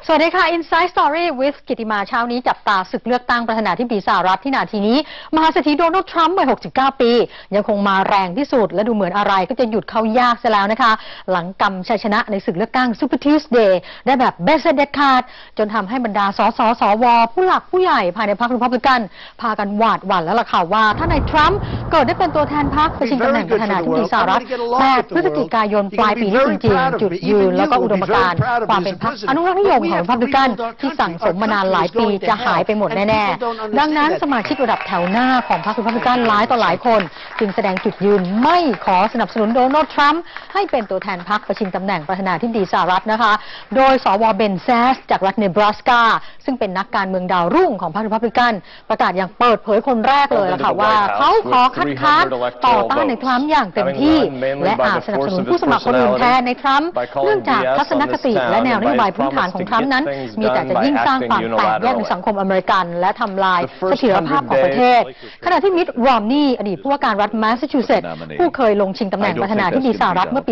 สวัสดีค่ะ Inside Story with กิติมาเช้านี้จับตาศึกเลือกตั้งประธานาธิบดีสหรัฐที่นาทีนี้มหาเศรษฐีโดนัลด์ทรัมป์วัย 69 ปียังคงมาแรงที่สุดและดูเหมือนอะไรก็จะหยุดเขายากซะแล้วนะคะหลังกำชัยชนะในศึกเลือกตั้ง Super Tuesday ได้แบบเบ็ดเสร็จเด็ดขาดจนทำให้บรรดาสสวผู้หลักผู้ใหญ่ภายในพรรครีพับลิกันพากันหวาดหวั่นแล้วล่ะค่ะว่าถ้านายทรัมป์เกิดได้เป็นตัวแทนพรรคไปชิงตำแหน่งประธานาธิบดีสหรัฐ8 พฤศจิกายนปลายปีนี้จริงๆจุดยืนแล้วก็อุดมการณ์ความเป็นพรรคอนุรักษ์นิยมของรีพับลิกันที่สั่งสมมานานหลายปีจะหายไปหมดแน่ๆดังนั้นสมาชิกระดับแถวหน้าของพรรครีพับลิกันหลายต่อหลายคนจึงแสดงจุดยืนไม่ขอสนับสนุนโดนัลด์ทรัมป์ให้เป็นตัวแทนพรรคไปชิงตำแหน่งประธานาธิบดีสหรัฐนะคะโดยสวเบนแซสจากรัฐเนบราสกาซึ่งเป็นนักการเมืองดาวรุ่งของพรรครีพับลิกันประกาศอย่างเปิดเผยคนแรกเลยค่ะว่าเขาขอคัดค้านต่อต้านในทรัมป์อย่างเต็มที่และอาจสนับสนุนผู้สมัครคนอื่นแทนในทรัมป์เนื่องจากทัศนคติและแนวนโยบายพื้นฐานของทรัมป์นั้นมีแต่จะยิ่งสร้างความแตกแยกในสังคมอเมริกันและทำลายเสถียรภาพของประเทศขณะที่มิตต์ รอมนีย์อดีตผู้ว่าการรัฐแมสซาชูเซตส์ผู้เคยลงชิงตำแหน่งประธานาธิบดีสหรัฐเมื่อปี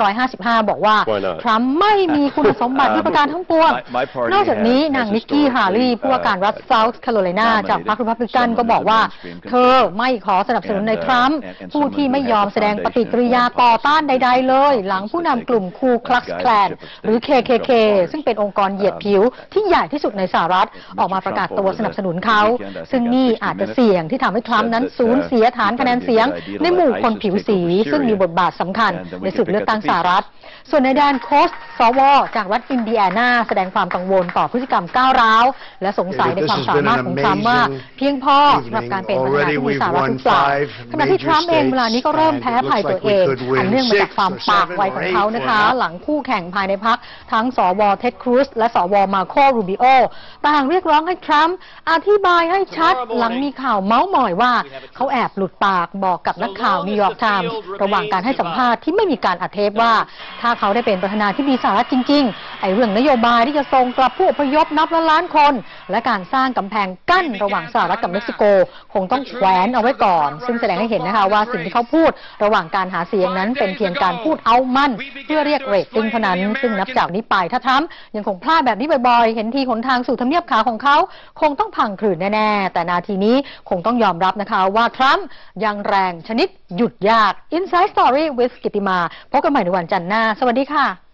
2555 บอกว่าทรัมป์ไม่มีคุณสมบัติที่ประการทั้งปวงนอกจากนี้นางนิกกี้ ฮาลีผู้ว่าการรัฐเซาท์แคโรไลนาจากพรรครีพับลิกันก็บอกว่าเธอไม่ขอสนับสนุนในทรัมป์ผู้ที่ไม่ยอมแสดงปฏิกิริยาต่อต้านใดๆเลยหลังผู้นำกลุ่มคูคลักซ์แคลนหรือ KKK ซึ่งเป็นองค์กรเหยียดผิวที่ใหญ่ที่สุดในสหรัฐออกมาประกาศตัวสนับสนุนเขาซึ่งนี่อาจจะเสี่ยงที่ทำให้ทรัมป์นั้นสูญเสียฐานคะแนนเสียงในหมู่คนผิวสีซึ่งมีบทบาทสำคัญในศึกเลือกตั้งสหรัฐส่วนในแดนโคสต์สวจากรัฐอินเดียนาแสดงความกังวลต่อพฤติกรรมก้าวร้าวและสงสัยในความสามารถของทรัมป์ว่าเพียงพอสำหรับการเป็นประธานาธิบดีสหรัฐหรือเปล่าขณะที่ทรัมป์เองเวลานี้ก็เริ่มแพ้ภัยตัวเองอันเนื่องมาจากความปากไวของเขานะคะหลังคู่แข่งภายในพรรคทั้งสวเท็ดครูซและสวมาโครูบิโอต่างเรียกร้องให้ทรัมป์อธิบายให้ชัดหลังมีข่าวเม้าท์มอยว่าเขาแอบหลุดปากบอกกับนักข่าวนิวยอร์กไทมส์ระหว่างการให้สัมภาษณ์ที่ไม่มีการอัดเทปว่าถ้าเขาได้เป็นประธานาธิบดีสหรัฐจริงๆไอ้เรื่องนโยบายที่จะส่งกลับผู้อพยพนับล้านคนและการสร้างกำแพงกั้นระหว่างสหรัฐกับเม็กซิโกคงต้องแขวนเอาไว้ก่อนซึ่งแสดงให้เห็นนะคะว่าสิ่งที่เขาพูดระหว่างการหาเสียงนั้นเป็นเพียงการพูดเอามั่นเพื่อเรียกเรตติ้งเท่านั้นซึ่งนับจากนี้ไปถ้าทรัมป์ยังคงพลาดแบบนี้บ่อยๆเห็นทีหนทางสู่ทำเนียบขาวของเขาคงต้องพังคลืนแน่ๆแต่นาทีนี้คงต้องยอมรับนะคะว่าทรัมป์ยังแรงชนิดหยุดยาก Inside Story with กิติมาพบกันใหม่ในวันจันทร์หน้าสวัสดีค่ะ